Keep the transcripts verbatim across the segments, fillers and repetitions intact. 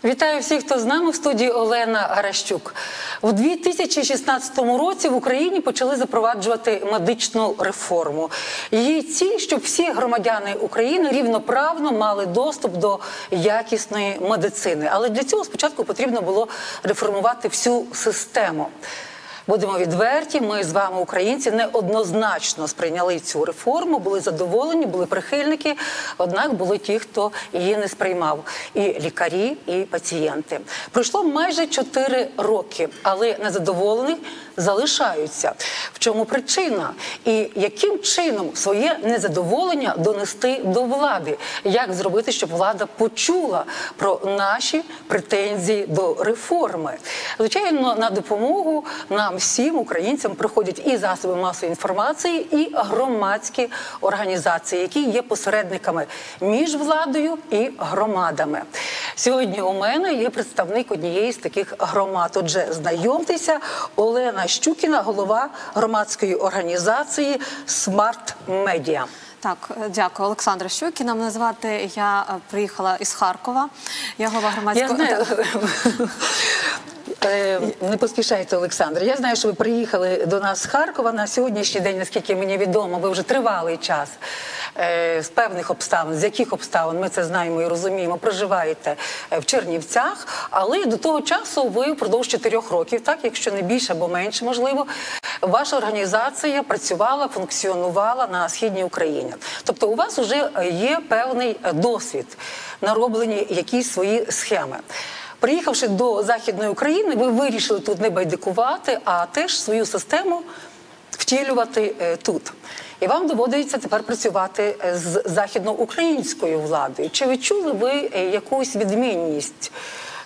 Вітаю всіх, хто з нами в студії. Олена Гаращук. У дві тисячі шістнадцятому році в Україні почали запроваджувати медичну реформу. Її ціль, щоб всі громадяни України рівноправно мали доступ до якісної медицини. Але для цього спочатку потрібно було реформувати всю систему. Будемо відверті, ми з вами, українці, неоднозначно сприйняли цю реформу, були задоволені, були прихильники, однак були ті, хто її не сприймав. І лікарі, і пацієнти. Пройшло майже чотири роки, але незадоволені залишаються. В чому причина? І яким чином своє незадоволення донести до влади? Як зробити, щоб влада почула про наші претензії до реформи? Звичайно, на допомогу нам всім, українцям, приходять і засоби масової інформації, і громадські організації, які є посередниками між владою і громадами. Сьогодні у мене є представник однієї з таких громад. Отже, знайомтеся, Олена Щукіна, голова громадської організації «Смарт Медіа». Так, дякую. Олександра Щукіна. Мене звати, я приїхала із Харкова. Я голова громадської... Я знаю... Не поспішайте, Олександр. Я знаю, що ви приїхали до нас з Харкова на сьогоднішній день, наскільки мені відомо, ви вже тривалий час з певних обставин, з яких обставин, ми це знаємо і розуміємо, проживаєте в Чернівцях, але до того часу ви впродовж чотирьох років, так, якщо не більше або менше, можливо, ваша організація працювала, функціонувала на Східній Україні. Тобто у вас вже є певний досвід, нароблені якісь свої схеми. Приїхавши до Західної України, ви вирішили тут не байдикувати, а теж свою систему втілювати е, тут. І вам доводиться тепер працювати з західноукраїнською владою. Чи відчули ви якусь відмінність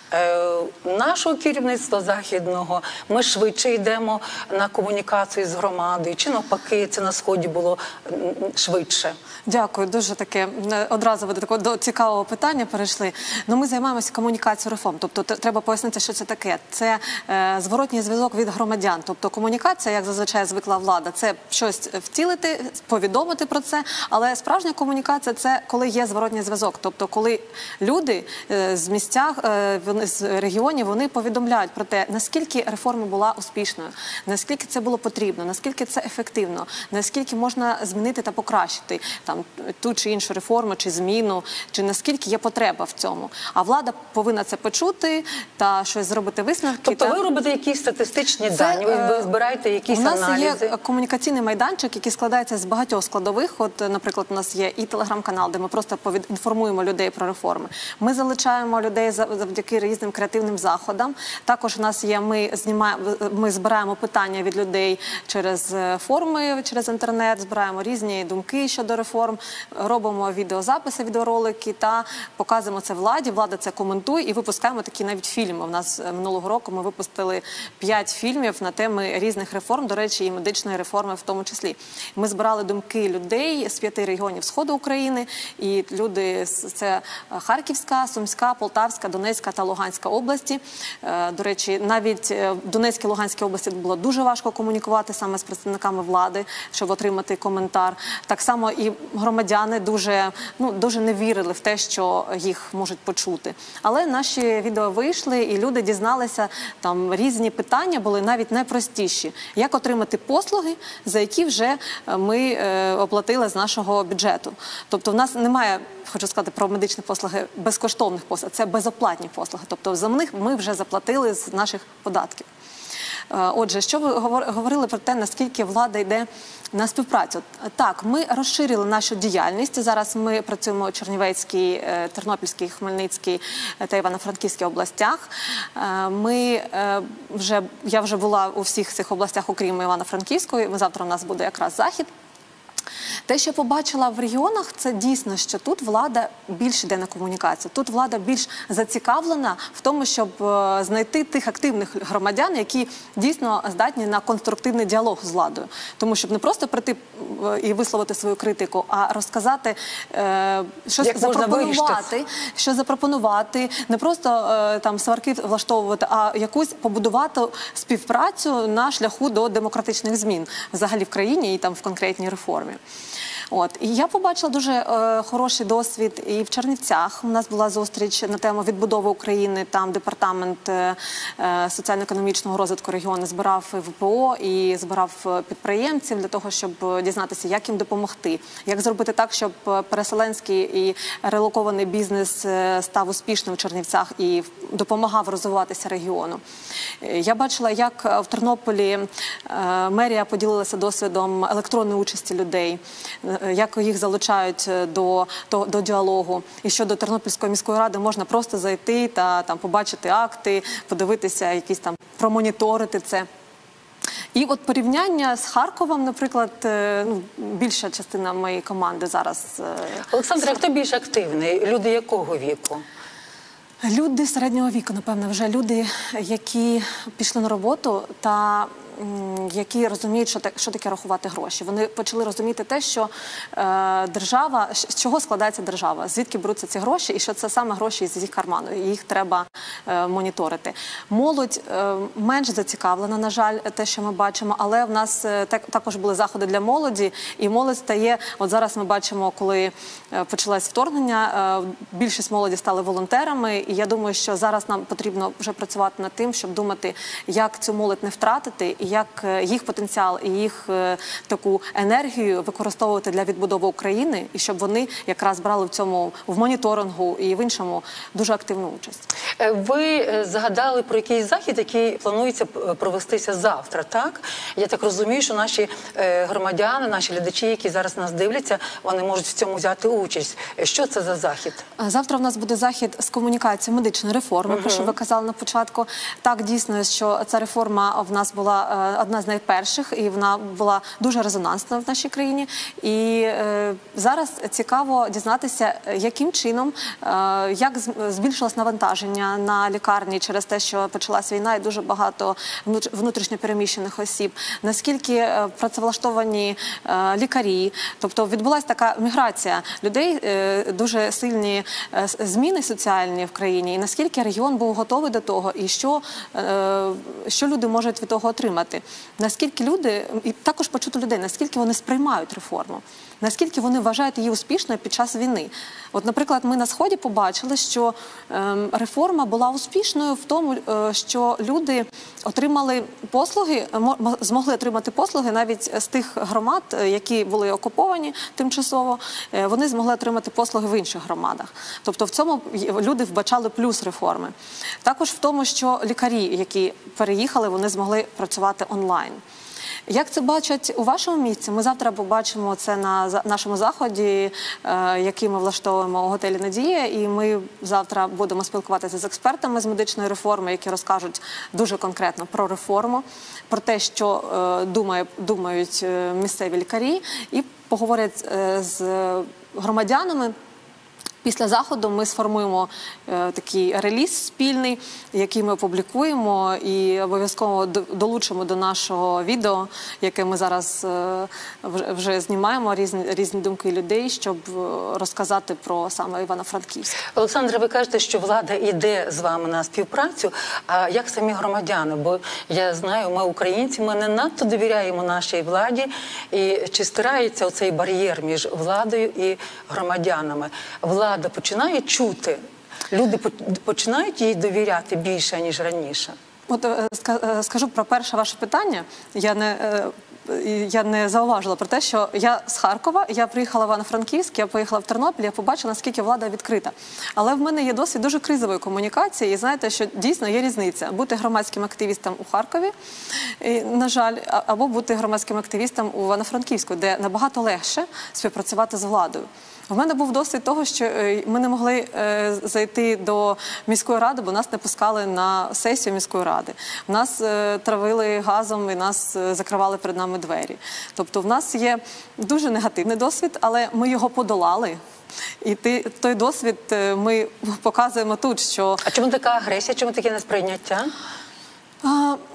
е, нашого керівництва західного? Ми швидше йдемо на комунікацію з громадою, чи навпаки це на Сході було швидше? Дякую, дуже таке, одразу ви до такого до цікавого питання перейшли. Ну, ми займаємося комунікацією реформ, тобто треба пояснити, що це таке. Це е, зворотній зв'язок від громадян, тобто комунікація, як зазвичай звикла влада, це щось втілити, повідомити про це, але справжня комунікація – це коли є зворотній зв'язок, тобто коли люди е, з місцях, е, з регіонів, вони повідомляють про те, наскільки реформа була успішною, наскільки це було потрібно, наскільки це ефективно, наскільки можна змінити та покращити там ту чи іншу реформу, чи зміну, чи наскільки є потреба в цьому. А влада повинна це почути та щось зробити висновки. Тобто та... ви робите якісь статистичні це, дані, ви збираєте якісь аналізи? У нас аналізи. Є комунікаційний майданчик, який складається з багатьох складових. От, наприклад, у нас є і телеграм-канал, де ми просто інформуємо людей про реформи. Ми залучаємо людей завдяки різним креативним заходам. Також у нас є, ми, знімаємо, ми збираємо питання від людей через форуми, через інтернет, збираємо різні думки щодо реформ. Робимо відеозаписи, відеоролики та показуємо це владі, влада це коментує і випускаємо такі навіть фільми. У нас минулого року ми випустили п'ять фільмів на теми різних реформ, до речі, і медичної реформи в тому числі. Ми збирали думки людей з п'яти регіонів Сходу України, і люди, це Харківська, Сумська, Полтавська, Донецька та Луганська області. До речі, навіть в Донецькій, Луганській області було дуже важко комунікувати саме з представниками влади, щоб отримати коментар. Так само і громадяни дуже, ну, дуже не вірили в те, що їх можуть почути. Але наші відео вийшли, і люди дізналися, там різні питання були навіть найпростіші. Як отримати послуги, за які вже ми е, оплатили з нашого бюджету. Тобто в нас немає, хочу сказати, про медичні послуги, безкоштовних послуг, це безоплатні послуги. Тобто за них ми вже заплатили з наших податків. Отже, що ви говорили про те, наскільки влада йде на співпрацю? Так, ми розширили нашу діяльність. Зараз ми працюємо у Чернівецькій, Тернопільській, Хмельницькій та Івано-Франківській областях. Ми вже, я вже була у всіх цих областях, окрім Івано-Франківської. Завтра у нас буде якраз захід. Те, що побачила в регіонах, це дійсно, що тут влада більш йде на комунікацію. Тут влада більш зацікавлена в тому, щоб знайти тих активних громадян, які дійсно здатні на конструктивний діалог з владою. Тому, щоб не просто прийти і висловити свою критику, а розказати, щось запропонувати, що запропонувати, не просто там сварки влаштовувати, а якусь побудувати співпрацю на шляху до демократичних змін взагалі в країні і там в конкретній реформі. От. І я побачила дуже е, хороший досвід і в Чернівцях. У нас була зустріч на тему відбудови України. Там департамент е, соціально-економічного розвитку регіону збирав ВПО і збирав підприємців для того, щоб дізнатися, як їм допомогти, як зробити так, щоб переселенський і релокований бізнес став успішним в Чернівцях і допомагав розвиватися регіону. Я бачила, як в Тернополі мерія поділилася досвідом електронної участі людей, як їх залучають до, до, до діалогу. І що до Тернопільської міської ради можна просто зайти та там побачити акти, подивитися, якісь там промоніторити це. І от порівняння з Харковом, наприклад, ну, більша частина моєї команди зараз. Олександра, хто більш активний? Люди якого віку? Люди середнього віку, напевно, вже люди, які пішли на роботу та які розуміють, що, що таке рахувати гроші. Вони почали розуміти те, що е, держава, з чого складається держава, звідки беруться ці гроші, і що це саме гроші з їх карману, і їх треба е, моніторити. Молодь е, менш зацікавлена, на жаль, те, що ми бачимо, але в нас е, так, також були заходи для молоді, і молодь стає, от зараз ми бачимо, коли е, почалось вторгнення, е, більшість молоді стали волонтерами, і я думаю, що зараз нам потрібно вже працювати над тим, щоб думати, як цю молодь не втратити, і як їх потенціал і їх е, таку енергію використовувати для відбудови України, і щоб вони якраз брали в цьому, в моніторингу і в іншому дуже активну участь. Ви згадали про якийсь захід, який планується провестися завтра, так? Я так розумію, що наші громадяни, наші глядачі, які зараз нас дивляться, вони можуть в цьому взяти участь. Що це за захід? Завтра в нас буде захід з комунікації медичної реформи, uh-huh. про що ви казали на початку. Так, дійсно, що ця реформа в нас була одна з найперших, і вона була дуже резонансна в нашій країні. І е, зараз цікаво дізнатися, яким чином, е, як збільшилось навантаження на лікарні через те, що почалась війна і дуже багато внутрішньопереміщених осіб, наскільки е, працевлаштовані е, лікарі, тобто відбулася така міграція людей, е, дуже сильні е, зміни соціальні в країні, і наскільки регіон був готовий до того, і що, е, що люди можуть від того отримати. Наскільки люди, і також почути людей, наскільки вони сприймають реформу, наскільки вони вважають її успішною під час війни. От, наприклад, ми на Сході побачили, що е, реформа була успішною в тому, е, що люди отримали послуги, змогли отримати послуги навіть з тих громад, які були окуповані тимчасово, е, вони змогли отримати послуги в інших громадах. Тобто в цьому люди вбачали плюс реформи. Також в тому, що лікарі, які переїхали, вони змогли працювати онлайн. Як це бачать у вашому місці? Ми завтра побачимо це на нашому заході, який ми влаштовуємо у готелі «Надія», і ми завтра будемо спілкуватися з експертами з медичної реформи, які розкажуть дуже конкретно про реформу, про те, що думають місцеві лікарі, і поговорять з громадянами. Після заходу ми сформуємо е, такий реліз спільний, який ми опублікуємо і обов'язково долучимо до нашого відео, яке ми зараз е, вже знімаємо, різні, різні думки людей, щоб розказати про саме Івано-Франківськ. Олександра, ви кажете, що влада йде з вами на співпрацю, а як самі громадяни? Бо я знаю, ми українці, ми не надто довіряємо нашій владі, і чи стирається оцей бар'єр між владою і громадянами? Влада починає чути, люди починають їй довіряти більше, ніж раніше? От скажу про перше ваше питання. Я не, я не зауважила про те, що я з Харкова, я приїхала в Івано-Франківськ, я поїхала в Тернопіль, я побачила, наскільки влада відкрита. Але в мене є досвід дуже кризової комунікації, і знаєте, що дійсно є різниця бути громадським активістом у Харкові, і, на жаль, або бути громадським активістом у Івано-Франківську, де набагато легше співпрацювати з владою. У мене був досвід того, що ми не могли е, зайти до міської ради, бо нас не пускали на сесію міської ради. Нас е, травили газом і нас е, закривали перед нами двері. Тобто в нас є дуже негативний досвід, але ми його подолали. І ти, той досвід ми показуємо тут, що... А чому така агресія, чому таке несприйняття? А, ну,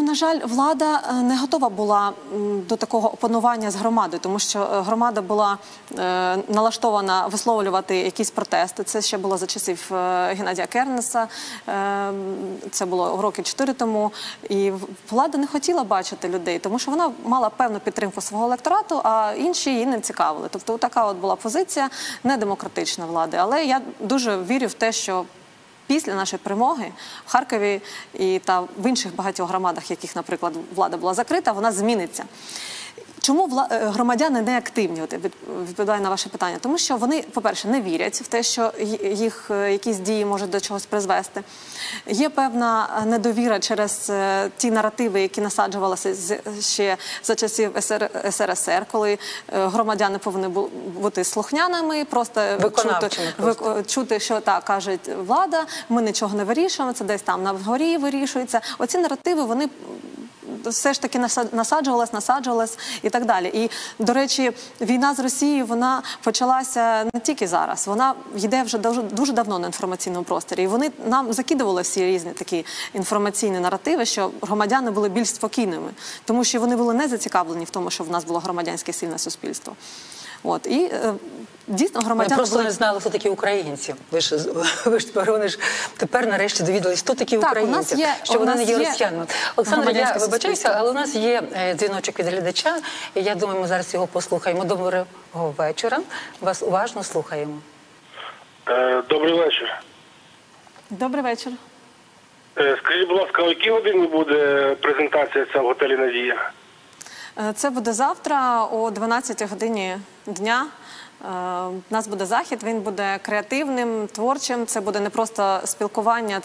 на жаль, влада е, не готова була м, до такого опанування з громадою, тому що е, громада була е, налаштована висловлювати якісь протести. Це ще було за часів е, Геннадія Кернеса, е, це було роки чотири тому. І влада не хотіла бачити людей, тому що вона мала певну підтримку свого електорату, а інші її не цікавили. Тобто така от була позиція недемократична влади. Але я дуже вірю в те, що після нашої перемоги в Харкові і та в інших багатьох громадах, яких, наприклад, влада була закрита, вона зміниться. Чому вла... громадяни не активні? От відповідаю на ваше питання. Тому що вони, по-перше, не вірять в те, що їх якісь дії можуть до чогось призвести. Є певна недовіра через ті наративи, які насаджувалися ще за часів ес ер ес ер, коли громадяни повинні бути слухняними, просто чути, просто. чути, що так каже влада, ми нічого не вирішуємо, це десь там на вгорі вирішується. Оці наративи, вони все ж таки насаджувалась, насаджувалась і так далі. І, до речі, війна з Росією, вона почалася не тільки зараз, вона йде вже дуже, дуже давно на інформаційному просторі. І вони нам закидували всі різні такі інформаційні наративи, що громадяни були більш спокійними, тому що вони були не зацікавлені в тому, що в нас було громадянське сильне суспільство. От. І е, дійсно громадяни... Ми просто були... не знали, хто такі українці. Ви ж, ви ж тепер, вони ж тепер нарешті довідалися, хто такі так, українці, у нас є, що вони не є є росіянами. Олександра, я вибачаюся, але у нас є дзвіночок від глядача, і я думаю, ми зараз його послухаємо. Доброго вечора. Вас уважно слухаємо. Добрий вечір. Добрий вечір. Скажіть, будь ласка, о якій годині буде презентація ця в готелі «Надія»? Це буде завтра о дванадцятій годині дня. У нас буде захід, він буде креативним, творчим, це буде не просто спілкування,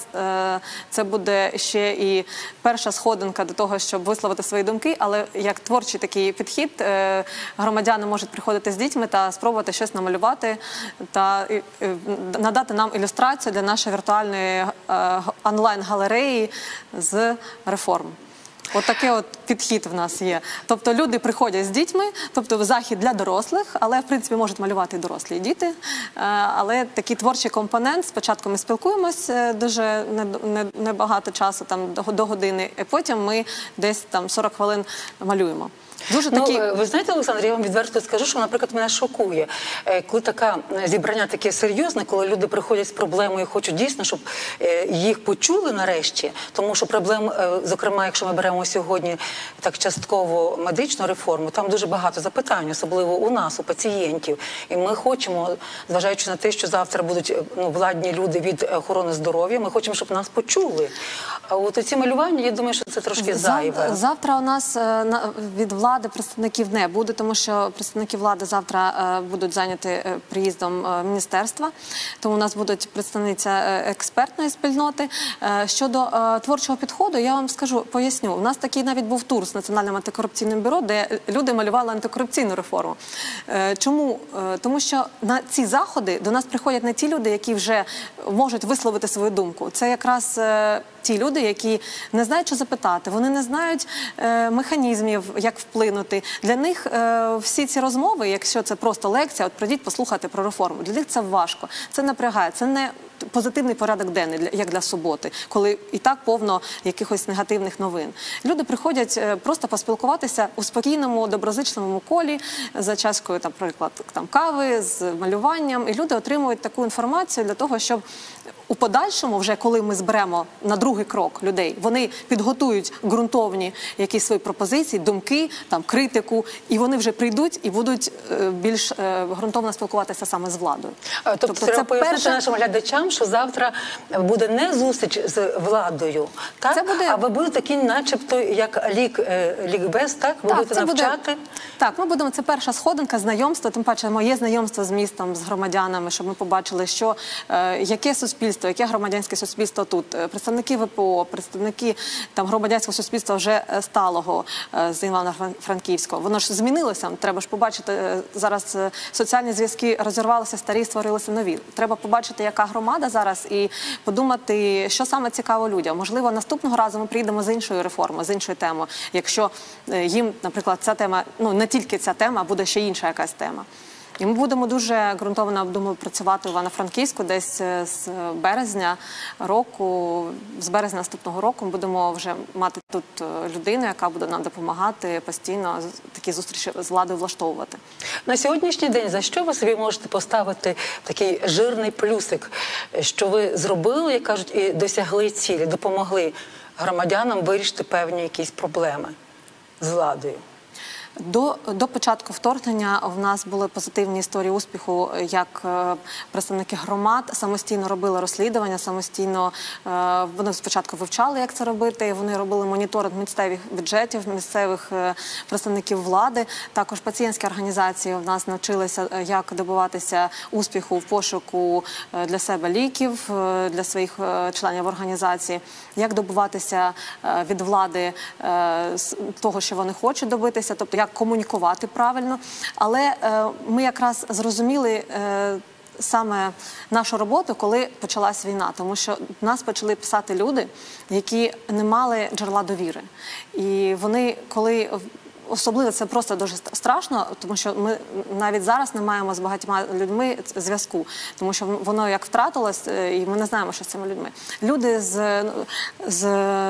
це буде ще і перша сходинка до того, щоб висловити свої думки, але як творчий такий підхід, громадяни можуть приходити з дітьми та спробувати щось намалювати та надати нам ілюстрацію для нашої віртуальної онлайн-галереї з реформ. От такий от підхід в нас є. Тобто люди приходять з дітьми, тобто захід для дорослих, але, в принципі, можуть малювати і дорослі, і діти. Але такий творчий компонент, спочатку ми спілкуємось дуже небагато часу, там, до години, і потім ми десь там сорок хвилин малюємо. Дуже такі... Ну, ви знаєте, Олександр, я вам відверто скажу, що, наприклад, мене шокує, коли таке зібрання таке серйозне, коли люди приходять з проблемою і хочуть дійсно, щоб їх почули нарешті, тому що проблем, зокрема, якщо ми беремо сьогодні так частково медичну реформу, там дуже багато запитань, особливо у нас, у пацієнтів. І ми хочемо, зважаючи на те, що завтра будуть ну, владні люди від охорони здоров'я, ми хочемо, щоб нас почули. А от оці малювання, я думаю, що це трошки зайве. Завтра у нас від влади Влади представників не буде, тому що представники влади завтра е, будуть зайняті е, приїздом е, міністерства, тому у нас будуть представниця е, експертної спільноти. Е, щодо е, творчого підходу, я вам скажу, поясню. У нас такий навіть був тур з Національним антикорупційним бюро, де люди малювали антикорупційну реформу. Е, чому? Е, тому що на ці заходи до нас приходять не ті люди, які вже можуть висловити свою думку. Це якраз е, ті люди, які не знають, що запитати, вони не знають е, механізмів, як вплинути. Для них е, всі ці розмови, якщо це просто лекція, от прийдіть послухати про реформу, для них це важко, це напрягає, це не позитивний порядок денний, як для суботи, коли і так повно якихось негативних новин. Люди приходять е, просто поспілкуватися у спокійному, доброзичливому колі, за чашкою, наприклад, там, кави, з малюванням, і люди отримують таку інформацію для того, щоб у подальшому, вже коли ми зберемо на другий крок людей, вони підготують ґрунтовні якісь свої пропозиції, думки, там, критику, і вони вже прийдуть і будуть е, більш е, ґрунтовно спілкуватися саме з владою. Тобто, тобто треба пояснити перше... нашим глядачам, що завтра буде не зустріч з владою, так? Це буде... а ви будете такі, начебто, як лік, лікбез, так? Ви так, будете навчати? Буде... Так, ми будемо, це перша сходинка, знайомство, тим паче моє знайомство з містом, з громадянами, щоб ми побачили, що, е, яке суспільство, яке громадянське суспільство тут. Представники ве пе о, представники там, громадянського суспільства вже сталого е, з Івано-Франківського. Воно ж змінилося, треба ж побачити, е, зараз е, соціальні зв'язки розірвалися, старі, створилися нові. Треба побачити, яка громада зараз і подумати, що саме цікаво людям. Можливо, наступного разу ми приїдемо з іншою реформою, з іншою темою, якщо е, їм, наприклад, ця тема, ну не тільки ця тема, а буде ще інша якась тема. І ми будемо дуже ґрунтовно, думаю, працювати в Івано-Франківську десь з березня року, з березня наступного року ми будемо вже мати тут людину, яка буде нам допомагати постійно такі зустрічі з владою влаштовувати. На сьогоднішній день за що ви собі можете поставити такий жирний плюсик, що ви зробили, як кажуть, і досягли цілі, допомогли громадянам вирішити певні якісь проблеми з владою? До, до початку вторгнення в нас були позитивні історії успіху, як е, представники громад самостійно робили розслідування, самостійно е, вони спочатку вивчали, як це робити, вони робили моніторинг місцевих бюджетів, місцевих е, представників влади. Також пацієнтські організації в нас навчилися, як добиватися успіху в пошуку е, для себе ліків, е, для своїх е, членів організації, як добиватися е, від влади е, того, що вони хочуть добитися, тобто як комунікувати правильно. Але е, ми якраз зрозуміли е, саме нашу роботу, коли почалась війна. Тому що нас почали писати люди, які не мали джерела довіри. І вони, коли... Особливо це просто дуже страшно, тому що ми навіть зараз не маємо з багатьма людьми зв'язку, тому що воно як втратилось, і ми не знаємо, що з цими людьми. Люди з, з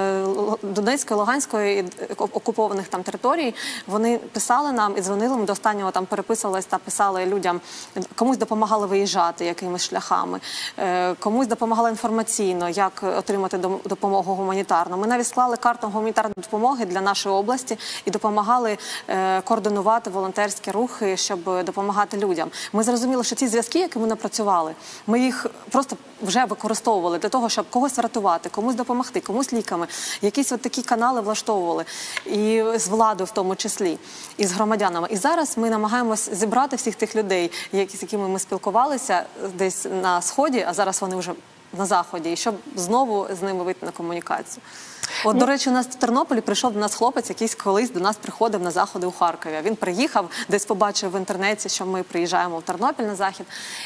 Донецької, Луганської окупованих там територій, вони писали нам і дзвонили, ми до останнього там переписувалися та писали людям, комусь допомагали виїжджати якимись шляхами, комусь допомагали інформаційно, як отримати допомогу гуманітарну. Ми навіть склали карту гуманітарної допомоги для нашої області і допомагали координувати волонтерські рухи, щоб допомагати людям. Ми зрозуміли, що ці зв'язки, які ми напрацювали, ми їх просто вже використовували для того, щоб когось врятувати, комусь допомогти, комусь ліками. Якісь от такі канали влаштовували. І з владою в тому числі, і з громадянами. І зараз ми намагаємось зібрати всіх тих людей, з якими ми спілкувалися десь на Сході, а зараз вони вже на Заході, і щоб знову з ними вийти на комунікацію. От, до речі, у нас в Тернополі прийшов до нас хлопець, якийсь колись до нас приходив на заходи у Харкові. Він приїхав, десь побачив в інтернеті, що ми приїжджаємо в Тернопіль на захід,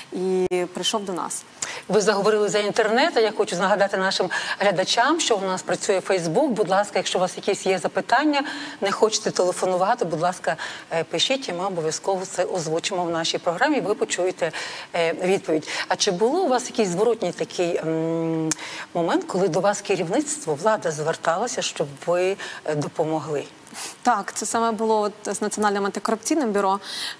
і прийшов до нас. Ви заговорили за інтернет, а я хочу нагадати нашим глядачам, що у нас працює Фейсбук. Будь ласка, якщо у вас якісь є запитання, не хочете телефонувати, будь ласка, пишіть, і ми обов'язково це озвучимо в нашій програмі, і ви почуєте відповідь. А чи було у вас якийсь зворотній такий м, момент, коли до вас керівництво, влада зверталася, щоб ви допомогли? Так, це саме було от з Національним антикорупційним бюро.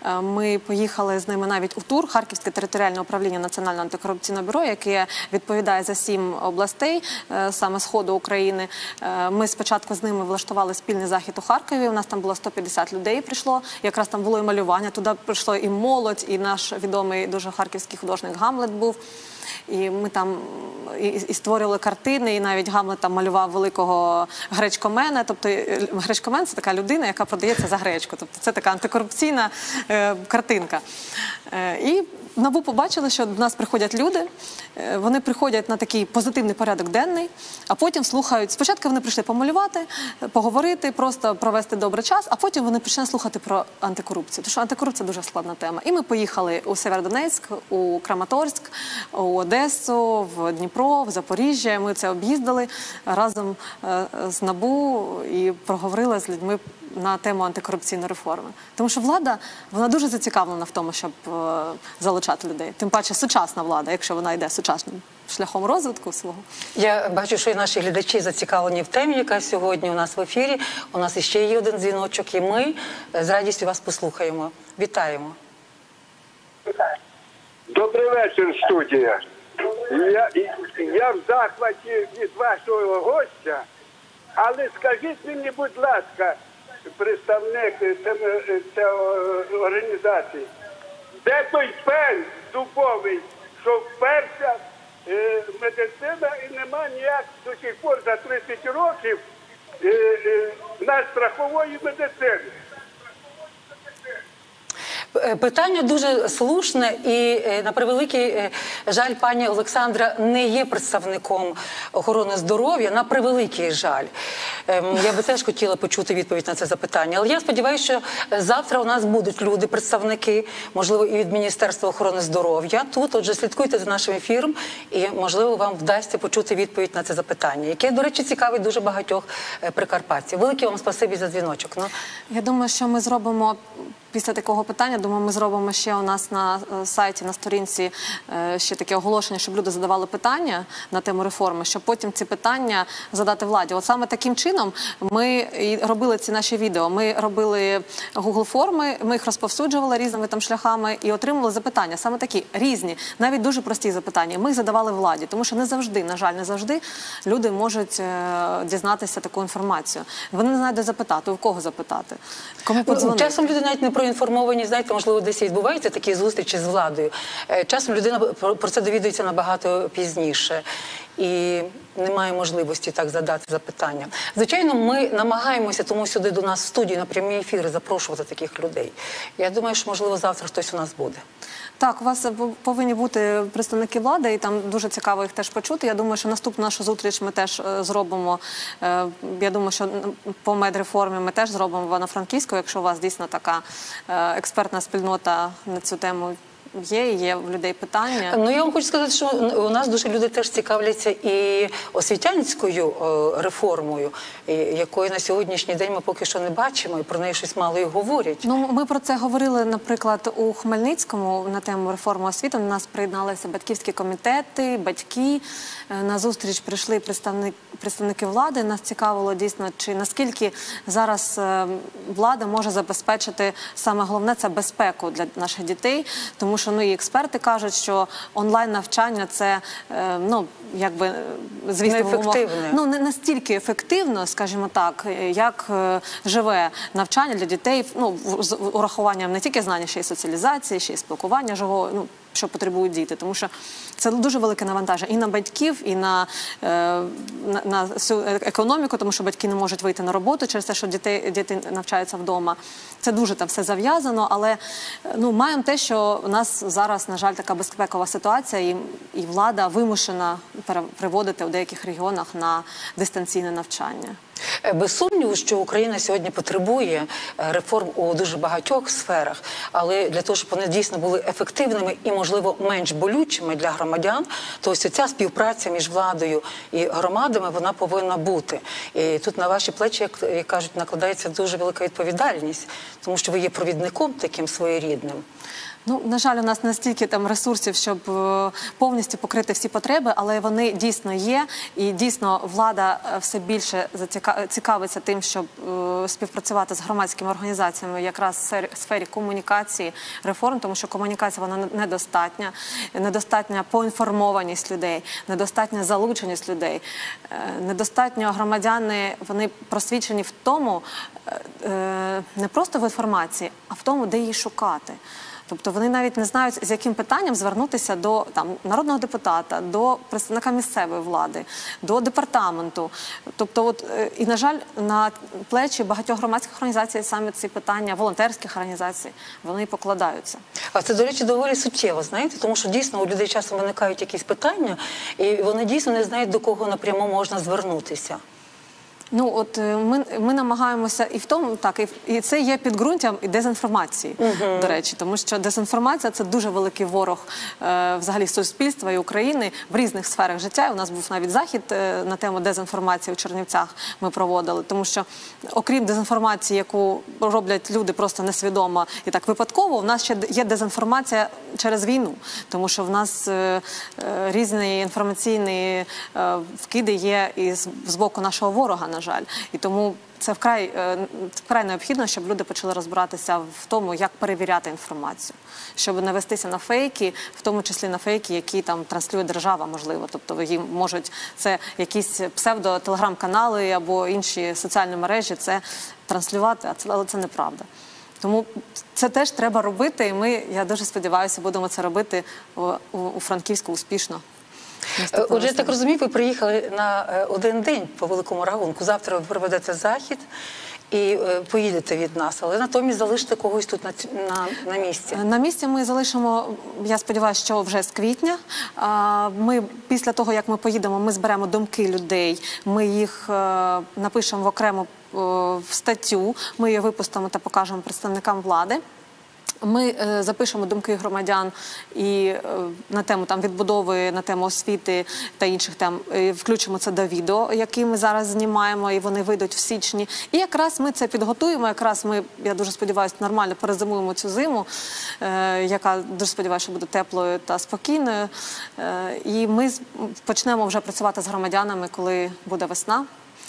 Ми поїхали з ними навіть у тур. Харківське територіальне управління Національного антикорупційного бюро, яке відповідає за сім областей, саме Сходу України. Ми спочатку з ними влаштували спільний захід у Харкові. У нас там було сто п'ятдесят людей прийшло. Якраз там було і малювання. Туди прийшло і молодь, і наш відомий дуже харківський художник Гамлет був. І ми там і, і створювали картини, і навіть Гамлет там малював великого гречкомена. Тобто гречкомен – це така людина, яка продається за гречку. Тобто це така антикорупційна е, картинка. Е, і в НАБУ побачили, що до нас приходять люди, е, вони приходять на такий позитивний порядок денний, а потім слухають. Спочатку вони прийшли помалювати, поговорити, просто провести добрий час, а потім вони почали слухати про антикорупцію. Тому що антикорупція – дуже складна тема. І ми поїхали у Сєвєродонецьк, у Краматорськ, у Одесу, в Дніпро, в Запоріжжя. Ми це об'їздили разом з НАБУ і проговорили з людьми на тему антикорупційної реформи. Тому що влада, вона дуже зацікавлена в тому, щоб е, залучати людей. Тим паче сучасна влада, якщо вона йде сучасним шляхом розвитку свого. Я бачу, що і наші глядачі зацікавлені в темі, яка сьогодні у нас в ефірі. У нас іще є один дзвіночок, і ми з радістю вас послухаємо. Вітаємо. Добрий вечір, студія. Я, я в захваті від вашого гостя, але скажіть мені, будь ласка, представник цієї організації, де той пень дубовий, що вперся е, медицина і нема ніяк до сих пор за тридцять років е, е, на страхової медицини? Питання дуже слушне і, на превеликий жаль, пані Олександра не є представником охорони здоров'я, на превеликий жаль. Я би теж хотіла почути відповідь на це запитання. Але я сподіваюся, що завтра у нас будуть люди, представники, можливо, і від Міністерства охорони здоров'я тут. Отже, слідкуйте за нашим ефіром і, можливо, вам вдасться почути відповідь на це запитання, яке, до речі, цікавить дуже багатьох прикарпатців. Велике вам спасибі за дзвіночок. Ну. Я думаю, що ми зробимо після такого питання, думаю, ми зробимо ще у нас на сайті, на сторінці ще таке оголошення, щоб люди задавали питання на тему реформи, щоб потім ці питання задати владі. От саме таким чином ми і робили ці наші відео. Ми робили Google-форми, ми їх розповсюджували різними там шляхами і отримували запитання, саме такі, різні, навіть дуже прості запитання. Ми їх задавали владі, тому що не завжди, на жаль, не завжди люди можуть дізнатися таку інформацію. Вони не знають, де запитати, у кого запитати, кому подзвонити. Часом люди навіть не проінформовані, знаєте, можливо, десь відбуваються такі зустрічі з владою. Часом людина про це довідується набагато пізніше і немає можливості так задати запитання. Звичайно, ми намагаємося тому сюди до нас в студію на прямі ефіри запрошувати таких людей. Я думаю, що, можливо, завтра хтось у нас буде. Так, у вас повинні бути представники влади, і там дуже цікаво їх теж почути. Я думаю, що наступну нашу зустріч ми теж зробимо. Я думаю, що по медреформі ми теж зробимо в Івано-Франківську, якщо у вас дійсно така експертна спільнота на цю тему є, є в людей питання. Ну, я вам хочу сказати, що у нас дуже люди теж цікавляться і освітянською реформою, якої на сьогоднішній день ми поки що не бачимо, і про неї щось мало і говорять. Ну, ми про це говорили, наприклад, у Хмельницькому на тему реформи освіти. До нас приєдналися батьківські комітети, батьки. На зустріч прийшли представники, представники влади. Нас цікавило дійсно, чи наскільки зараз влада може забезпечити, саме головне, це безпеку для наших дітей, тому що ну, і експерти кажуть, що онлайн-навчання – це, ну, якби, звісно, неефективне. Ну, не настільки ефективно, скажімо так, як живе навчання для дітей, ну, з урахуванням не тільки знання, ще й соціалізації, ще й спілкування живого, ну, що потребують діти. Тому що це дуже велике навантаження і на батьків, і на, е, на, на всю економіку, тому що батьки не можуть вийти на роботу через те, що діти, діти навчаються вдома. Це дуже там все зав'язано, але ну, маємо те, що у нас зараз, на жаль, така безпекова ситуація, і, і влада вимушена приводити у деяких регіонах на дистанційне навчання. Без сумніву, що Україна сьогодні потребує реформ у дуже багатьох сферах, але для того, щоб вони дійсно були ефективними і, можливо, менш болючими для громадян, то ось ця співпраця між владою і громадами, вона повинна бути. І тут на ваші плечі, як кажуть, накладається дуже велика відповідальність, тому що ви є провідником таким своєрідним. Ну, на жаль, у нас не стільки там ресурсів, щоб е, повністю покрити всі потреби, але вони дійсно є, і дійсно влада все більше заціка... цікавиться тим, щоб е, співпрацювати з громадськими організаціями якраз в сфері, в сфері комунікації реформ, тому що комунікація вона недостатня, недостатня поінформованість людей, недостатня залученість людей, е, недостатньо громадяни, вони просвічені в тому, е, не просто в інформації, а в тому, де її шукати. Тобто вони навіть не знають, з яким питанням звернутися до там, народного депутата, до представника місцевої влади, до департаменту. Тобто, от, і, на жаль, на плечі багатьох громадських організацій саме ці питання, волонтерських організацій, вони покладаються. А це, до речі, доволі суттєво, знаєте, тому що дійсно у людей часом виникають якісь питання, і вони дійсно не знають, до кого напряму можна звернутися. Ну, от ми, ми намагаємося і в тому, так, і, і це є підґрунтям і дезінформації, uh-huh. до речі, тому що дезінформація – це дуже великий ворог е, взагалі суспільства і України в різних сферах життя. У нас був навіть захід е, на тему дезінформації у Чернівцях ми проводили, тому що окрім дезінформації, яку роблять люди просто несвідомо і так випадково, у нас ще є дезінформація через війну, тому що в нас е, е, різні інформаційні е, вкиди є і з, з боку нашого ворога, на жаль. І тому це вкрай, вкрай необхідно, щоб люди почали розбиратися в тому, як перевіряти інформацію. Щоб не вестися на фейки, в тому числі на фейки, які там транслює держава, можливо. Тобто їм можуть, це якісь псевдо-телеграм-канали або інші соціальні мережі це транслювати, але це неправда. Тому це теж треба робити, і ми, я дуже сподіваюся, будемо це робити у, у, у Франківську успішно. Отже, я так розумію, ви приїхали на один день по великому рахунку. Завтра ви проведете захід і поїдете від нас, але натомість залишите когось тут на, на, на місці. На місці ми залишимо, я сподіваюся, що вже з квітня. Ми, після того, як ми поїдемо, ми зберемо думки людей, ми їх напишемо в окрему в статтю, ми її випустимо та покажемо представникам влади. Ми е, запишемо думки громадян і е, на тему там відбудови, на тему освіти та інших тем. Е, включимо це до відео, які ми зараз знімаємо, і вони вийдуть в січні. І якраз ми це підготуємо. Якраз ми, я дуже сподіваюся, нормально перезимуємо цю зиму, е, яка дуже сподіваюся, що буде теплою та спокійною. Е, і ми почнемо вже працювати з громадянами, коли буде весна.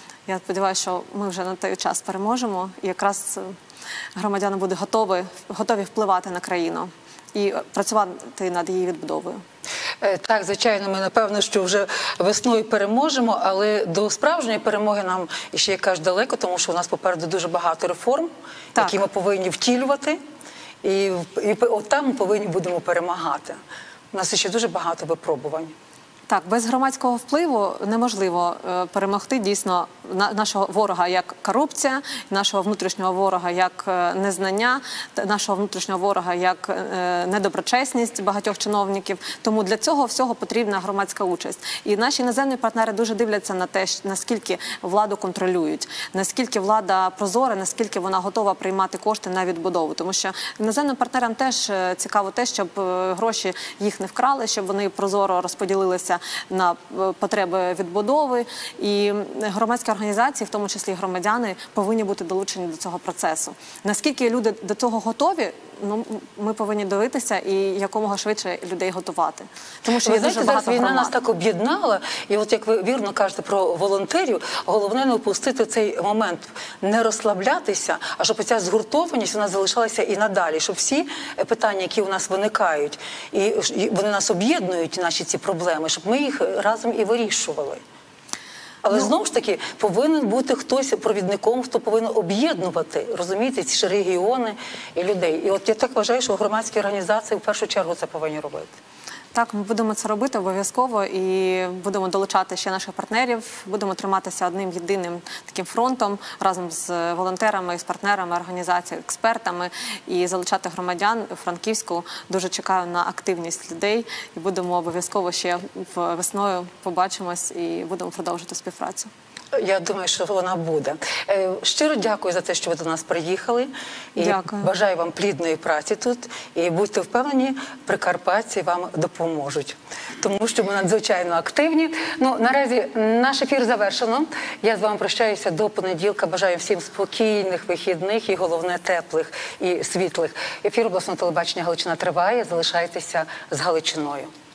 Я сподіваюся, що ми вже на той час переможемо, і якраз громадяни будуть готові, готові впливати на країну і працювати над її відбудовою. Так, звичайно, ми, напевно, що вже весною переможемо, але до справжньої перемоги нам ще якраз далеко, тому що у нас попереду дуже багато реформ, так. які ми повинні втілювати, і, і от там ми повинні будемо перемагати. У нас ще дуже багато випробувань. Так, без громадського впливу неможливо е, перемогти дійсно на, нашого ворога як корупція, нашого внутрішнього ворога як е, незнання, нашого внутрішнього ворога як е, недоброчесність багатьох чиновників. Тому для цього всього потрібна громадська участь. І наші іноземні партнери дуже дивляться на те, наскільки владу контролюють, наскільки влада прозора, наскільки вона готова приймати кошти на відбудову. Тому що іноземним партнерам теж цікаво те, щоб гроші їх не вкрали, щоб вони прозоро розподілилися на потреби відбудови, і громадські організації, в тому числі громадяни, повинні бути долучені до цього процесу. Наскільки люди до цього готові, ну, ми повинні дивитися і якомога швидше людей готувати. Тому що ви є знаєте, дуже багато зараз війна громад. нас так об'єднала, і от як ви вірно кажете про волонтерів, головне не опустити цей момент, не розслаблятися, а щоб ця згуртованість вона залишалася і надалі, щоб всі питання, які у нас виникають, і вони нас об'єднують, наші ці проблеми, щоб ми їх разом і вирішували. Але, ну, знову ж таки, повинен бути хтось провідником, хто повинен об'єднувати, розумієте, ці ж регіони і людей. І от я так вважаю, що громадські організації в першу чергу це повинні робити. Так, ми будемо це робити обов'язково і будемо долучати ще наших партнерів, будемо триматися одним єдиним таким фронтом разом з волонтерами, з партнерами, організаціями, експертами і залучати громадян у Франківську. Дуже чекаю на активність людей і будемо обов'язково ще весною побачимось і будемо продовжувати співпрацю. Я думаю, що вона буде. Щиро дякую за те, що ви до нас приїхали. І дякую. Бажаю вам плідної праці тут. І будьте впевнені, прикарпатці вам допоможуть. Тому що ми надзвичайно активні. Ну, наразі наш ефір завершено. Я з вами прощаюся до понеділка. Бажаю всім спокійних вихідних і, головне, теплих і світлих. Ефір обласного телебачення «Галичина» триває. Залишайтеся з Галичиною.